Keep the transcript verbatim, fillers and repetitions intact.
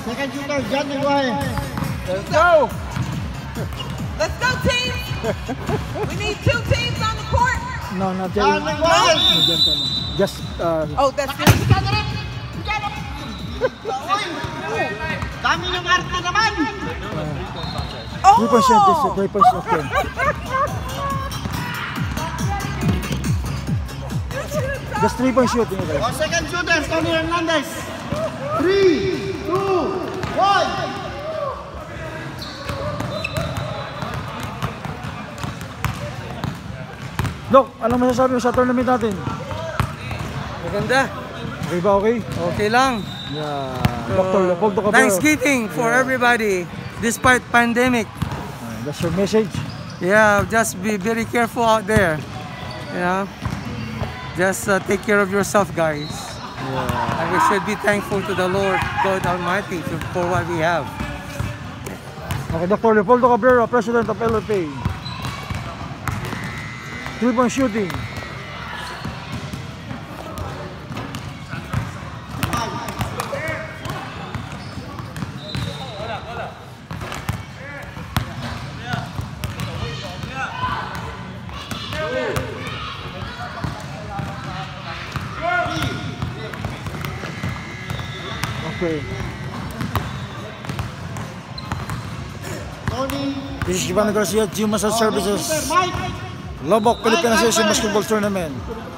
second shooter, John Naguay. Let's go! Let's go, team! We need two teams on the court. No, not yet. John Naguay. Just, uh, Oh, that's good. Dami ng arte naman. Oh! three point shot is uh, three point shot. Okay. Just three point shooting. Okay. O, second shooter, Tony Hernandez. three, two, one. Dok, anong masasabi mo sa tournament natin? Maganda. Okay ba, okay? Okay lang. Yeah. So, Doctor Leopoldo Cabrera. Thanksgiving for Yeah. everybody despite pandemic. Uh, that's your message. Yeah, just be very careful out there. You know, just uh, take care of yourself, guys. Yeah. And we should be thankful to the Lord God Almighty for what we have. Okay, Doctor Leopoldo Cabrera, President of L F A. Three point shooting. Okay. Tony. This is Giovanni Garcia, G M S L Services. Mike. Lobok, Philippine Association Basketball Tournament.